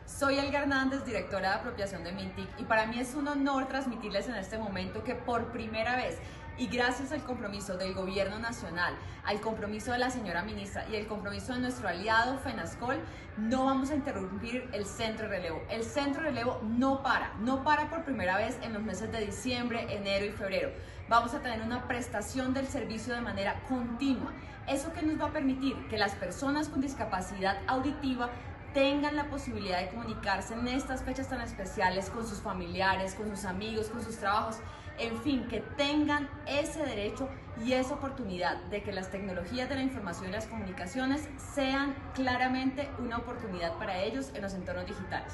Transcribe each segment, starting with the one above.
Soy Elga Hernández, directora de apropiación de Mintic, y para mí es un honor transmitirles en este momento que por primera vez, y gracias al compromiso del Gobierno Nacional, al compromiso de la señora ministra y el compromiso de nuestro aliado FENASCOL, no vamos a interrumpir el centro de relevo. El centro de relevo no para por primera vez en los meses de diciembre, enero y febrero. Vamos a tener una prestación del servicio de manera continua. ¿Eso qué nos va a permitir? Que las personas con discapacidad auditiva tengan la posibilidad de comunicarse en estas fechas tan especiales con sus familiares, con sus amigos, con sus trabajos, en fin, que tengan ese derecho y esa oportunidad de que las tecnologías de la información y las comunicaciones sean claramente una oportunidad para ellos en los entornos digitales.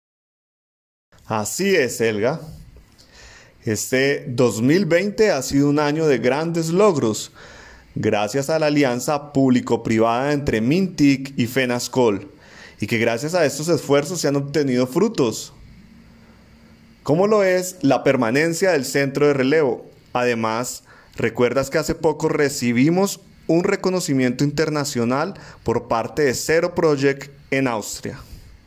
Así es, Elga. Este 2020 ha sido un año de grandes logros, gracias a la alianza público-privada entre Mintic y FENASCOL, y que gracias a estos esfuerzos se han obtenido frutos. ¿Cómo lo es la permanencia del centro de relevo? Además, ¿recuerdas que hace poco recibimos un reconocimiento internacional por parte de Zero Project en Austria?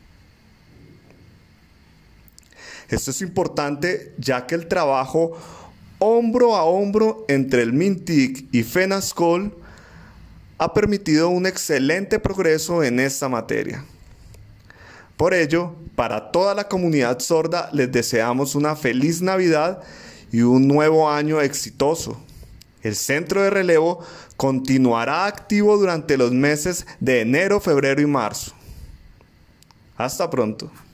Esto es importante ya que el trabajo hombro a hombro entre el Mintic y FENASCOL ha permitido un excelente progreso en esta materia. Por ello, para toda la comunidad sorda les deseamos una feliz Navidad y un nuevo año exitoso. El centro de relevo continuará activo durante los meses de enero, febrero y marzo. Hasta pronto.